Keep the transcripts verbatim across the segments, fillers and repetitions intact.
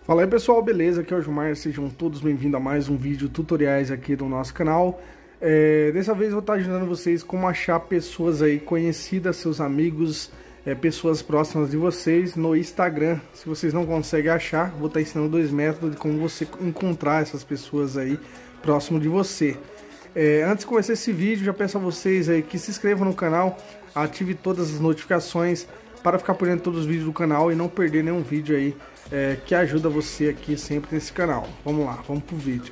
Fala aí pessoal, beleza? Aqui é o Gilmar, sejam todos bem-vindos a mais um vídeo tutoriais aqui do nosso canal. É, dessa vez eu vou estar ajudando vocês como achar pessoas aí conhecidas, seus amigos, é, pessoas próximas de vocês no Instagram. Se vocês não conseguem achar, vou estar ensinando dois métodos de como você encontrar essas pessoas aí próximo de você. É, antes de começar esse vídeo, já peço a vocês aí que se inscrevam no canal, ative todas as notificações para ficar por dentro de todos os vídeos do canal e não perder nenhum vídeo aí é, que ajuda você aqui sempre nesse canal. Vamos lá, vamos pro vídeo.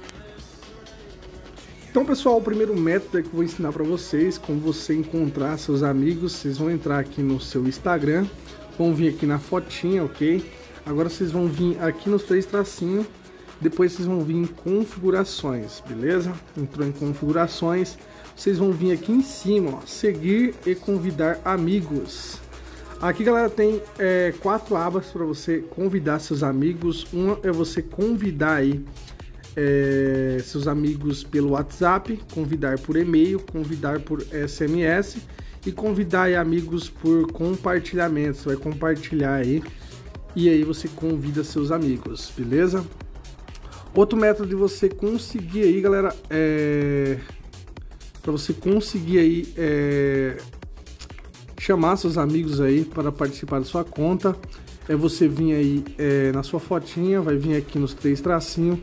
Então pessoal, o primeiro método é que eu vou ensinar para vocês como você encontrar seus amigos. Vocês vão entrar aqui no seu Instagram, vão vir aqui na fotinha, ok? Agora vocês vão vir aqui nos três tracinhos, depois vocês vão vir em configurações, beleza? Entrou em configurações, vocês vão vir aqui em cima, ó, seguir e convidar amigos. Aqui, galera, tem é, quatro abas para você convidar seus amigos. Uma é você convidar aí é, seus amigos pelo WhatsApp, convidar por e-mail, convidar por S M S e convidar aí amigos por compartilhamento. Você vai compartilhar aí e aí você convida seus amigos, beleza? Outro método de você conseguir aí, galera, é para você conseguir aí é, chamar seus amigos aí para participar da sua conta, é você vir aí é, na sua fotinha, vai vir aqui nos três tracinhos,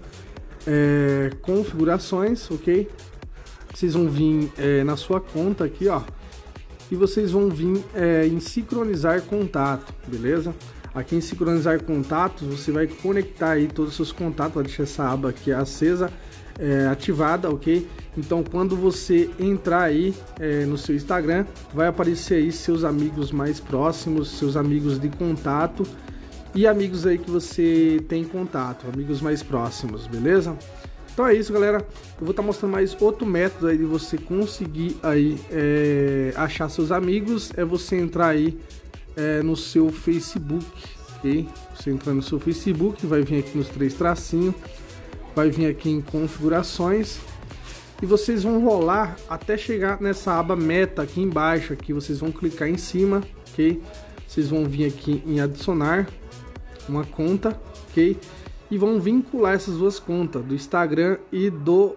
é, configurações, ok? Vocês vão vir é, na sua conta aqui, ó, e vocês vão vir é, em sincronizar contato, beleza? Aqui em sincronizar contatos, você vai conectar aí todos os seus contatos, vai deixar essa aba aqui acesa, é, ativada, ok? Então quando você entrar aí é, no seu Instagram, vai aparecer aí seus amigos mais próximos, seus amigos de contato e amigos aí que você tem contato, amigos mais próximos, beleza? Então é isso, galera. Eu vou estar mostrando mais outro método aí de você conseguir aí é, achar seus amigos. É você entrar aí é, no seu Facebook, ok? Você entrar no seu Facebook, vai vir aqui nos três tracinhos, vai vir aqui em configurações e vocês vão rolar até chegar nessa aba meta aqui embaixo. Aqui vocês vão clicar em cima, ok? Vocês vão vir aqui em adicionar uma conta, ok? E vão vincular essas duas contas, do Instagram e do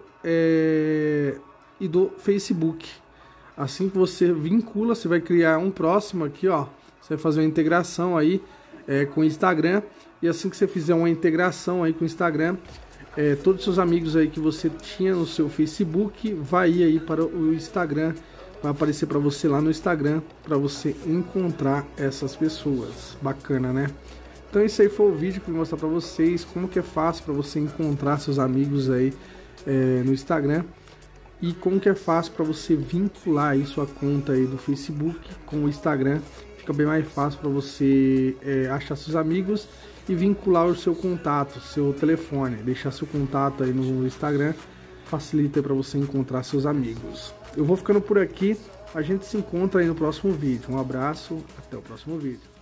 é, e do Facebook. Assim que você vincula, você vai criar um próximo aqui, ó. Você vai fazer uma integração aí é, com o Instagram, e assim que você fizer uma integração aí com o Instagram, É, todos os seus amigos aí que você tinha no seu Facebook vai ir aí para o Instagram, vai aparecer para você lá no Instagram, para você encontrar essas pessoas. Bacana, né? Então esse aí foi o vídeo que eu vou mostrar para vocês como que é fácil para você encontrar seus amigos aí é, no Instagram, e como que é fácil para você vincular aí sua conta aí do Facebook com o Instagram. Fica bem mais fácil para você é, achar seus amigos e vincular o seu contato, seu telefone, deixar seu contato aí no Instagram, facilita para você encontrar seus amigos. Eu vou ficando por aqui, a gente se encontra aí no próximo vídeo. Um abraço, até o próximo vídeo.